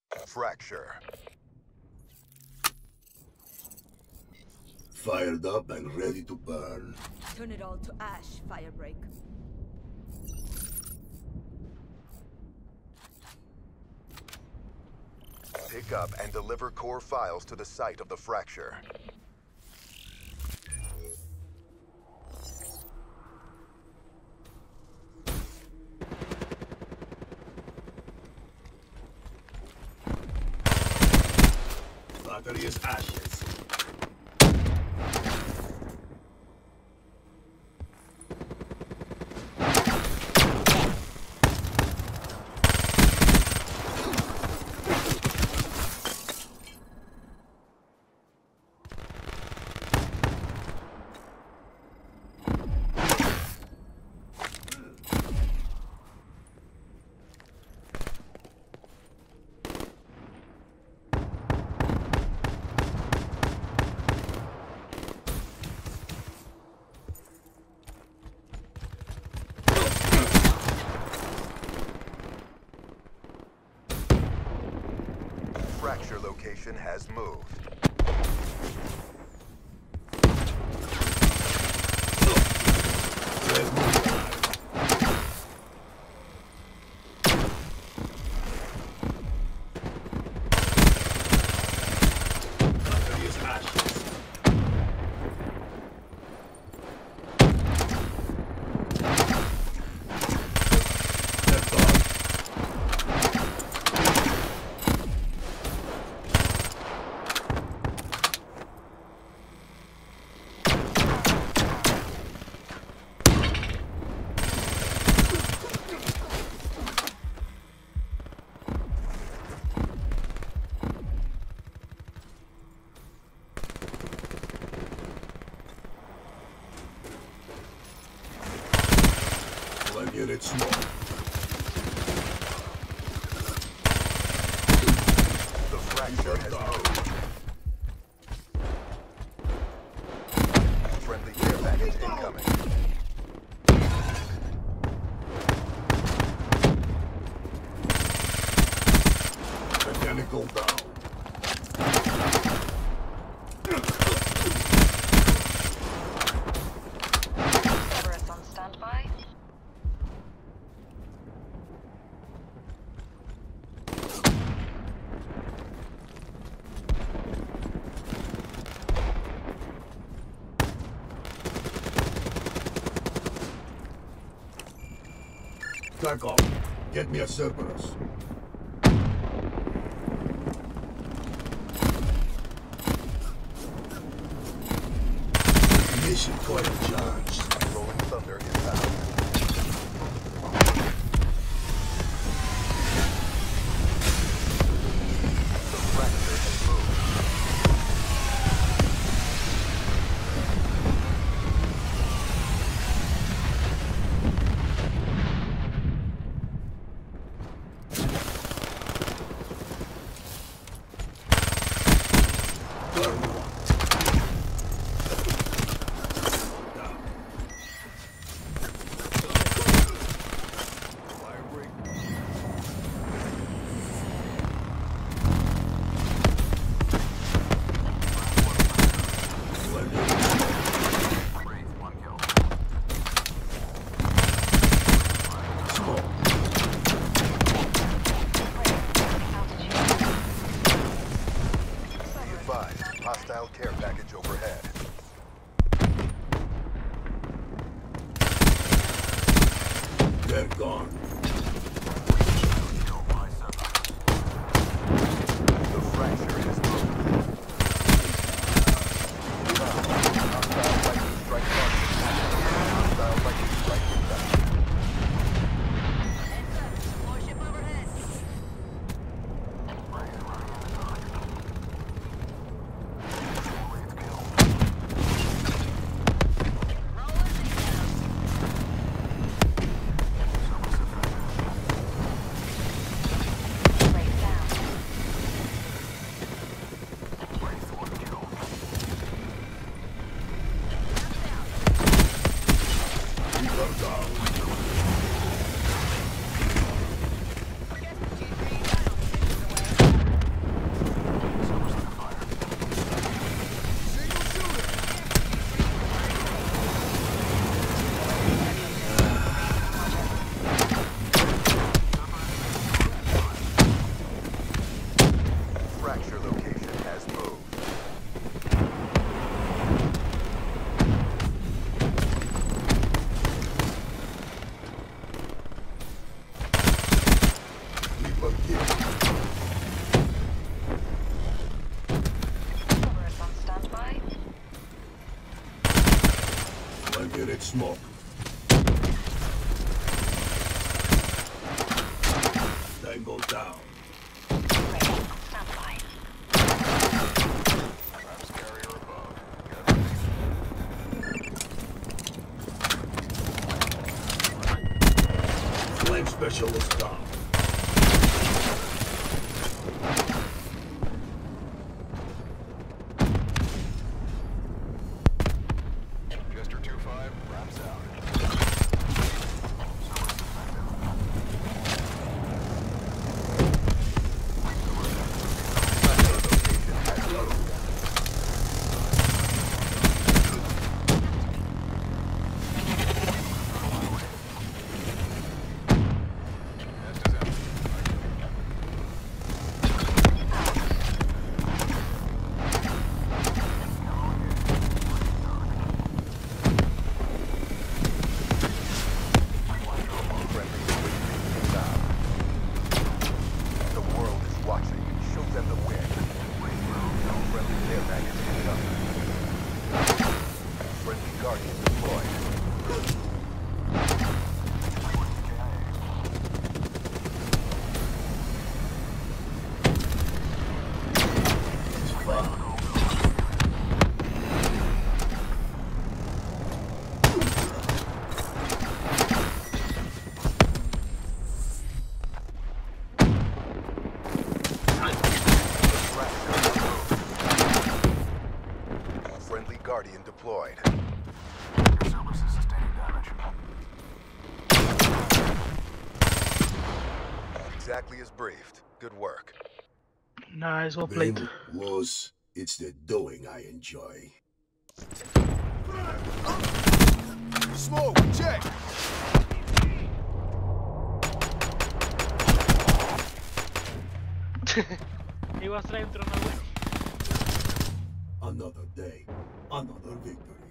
Fracture. Fired up and ready to burn. Turn it all to ash, Firebreak. Pick up and deliver core files to the site of the fracture. Battery is ashes. Fracture location has moved. Battery is ashes. Left on. Like it small. The fracture has moved. Friendly care package incoming. Mechanical down. Everest on standby. Back off. Get me a Cerberus. Mission quite charged. Rolling Thunder inbound. The fracture has moved. Burn one. Down. Let's smoke. Tango down. Ready on standby. Traps carrier above. Flame specialist down. Jester 2-5, wraps out. Nest is empty. Friendly waiting down. The world is watching. Show them the win. Friendly care package headed up. Friendly Guardian deployed. Friendly Guardian deployed. Your service is sustaining damage. Exactly as briefed. Good work. Nice, well played. Win, lose, it's the doing I enjoy. Smoke, check! I vostra entrano, güey. Another day, another victory.